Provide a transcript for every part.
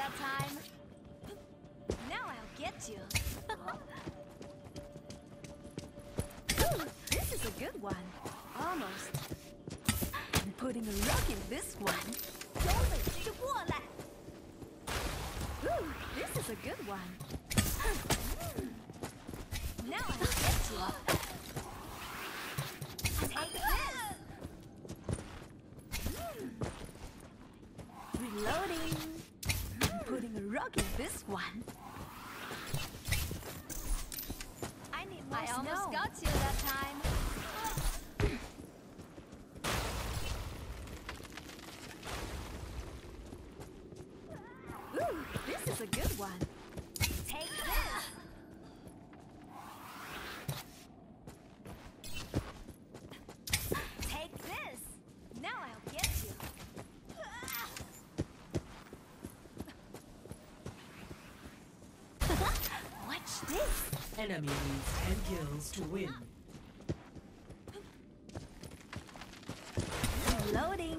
that time. Now I'll get you. Ooh, this is a good one. Almost. I'm putting a rock in this one. Ooh, this is a good one. Now I'll get you. Take this. Reloading. I'm putting a rock in this one. I almost got you that time. Ooh, this is a good one. Take this. Take this. Now I'll get you. Watch this. Enemy needs 10 kills to win. Reloading.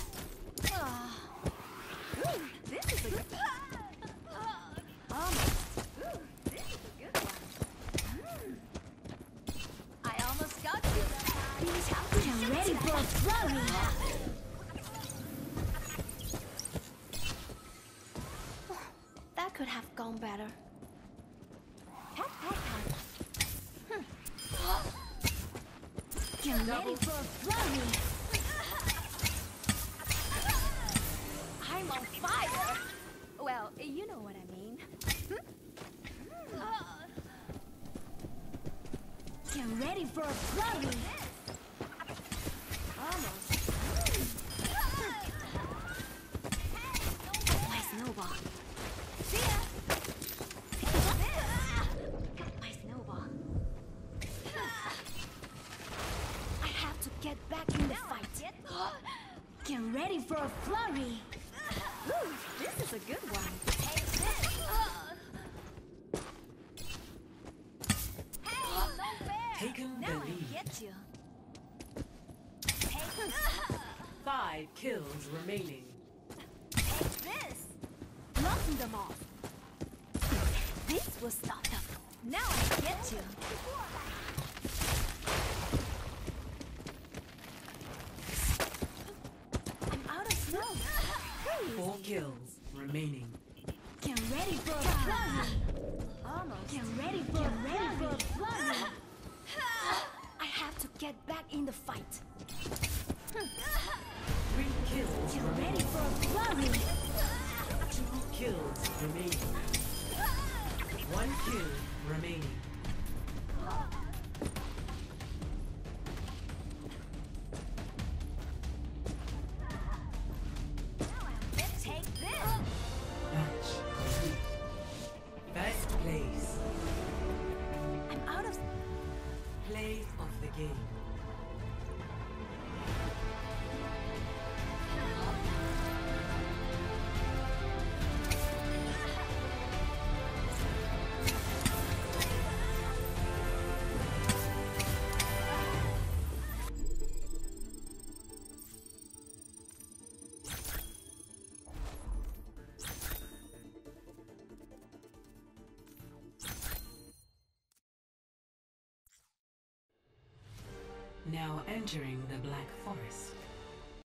Ooh, this is a good almost. Ooh, this is a good one. I almost got you that time. Get ready for a flurry. That could have gone better. Pat, pat, pat. Get ready for a flurry. I'm on fire! Well, you know what I mean. Get ready for a flurry! Almost. Got my snowball. See ya! Got my snowball. I have to get back in the fight. Get ready for a flurry! Ooh, this is a good one. Take this. Hey, no fair. Taken Now the I lead. get you. Take this. 5 kills remaining. Take this. Blocking them off. This was not the. Now I get you. I'm out of snow. 4 kills remaining. Get ready for a flurry! Almost. Get ready for a flurry! I have to get back in the fight. 3 kills Get remaining. ready for a flurry! 2 kills remaining. 1 kill remaining. Take this! Match complete. Best place. I'm out of. Play of the game. Now entering the Black Forest.